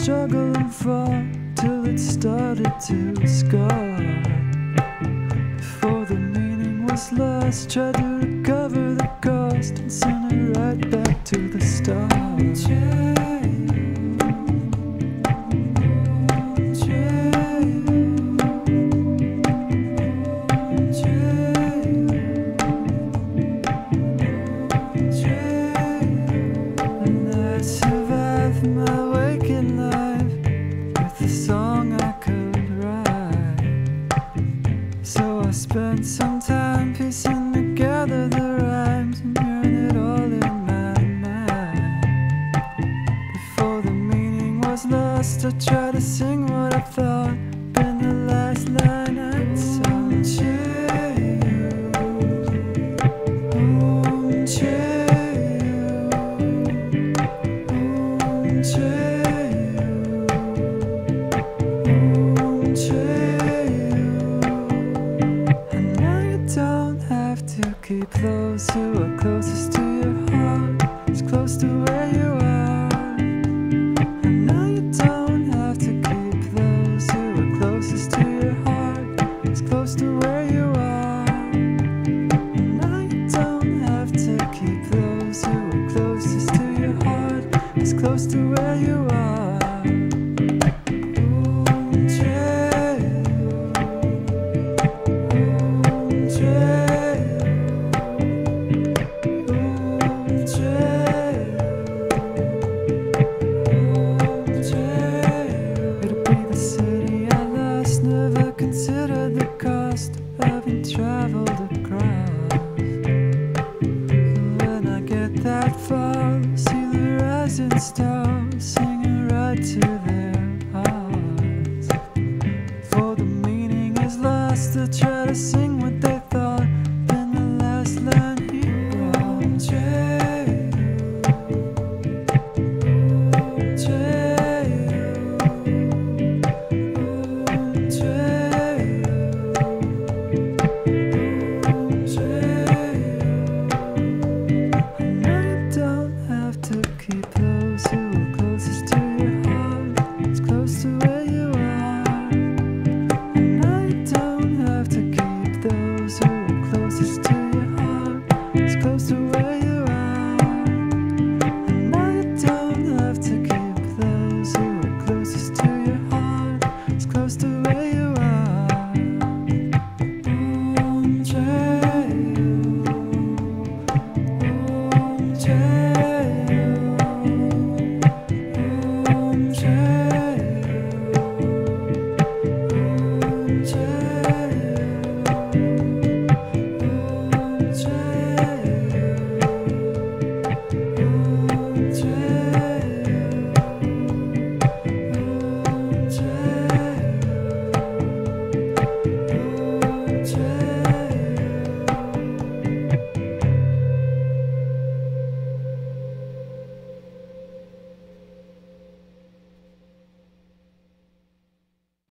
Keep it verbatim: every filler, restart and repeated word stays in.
struggle and fall till it started to scar. Before the meaning was lost, tried to recover the cost and send it right back to the start. My waking life with a song I could write. So I spent some time piecing together the rhymes and hearing it all in my mind. Before the meaning was lost, I tried to sing what I thought been the last line I'd sung. Keep those who are closest to your heart as close to where you are. And now you don't have to keep those who are closest to your heart as close to where you are. And now you don't have to keep those who are closest to your heart as close to where you are.